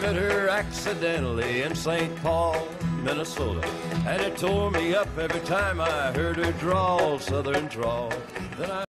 met her accidentally in St. Paul, Minnesota, and it tore me up every time I heard her drawl, southern drawl. Then I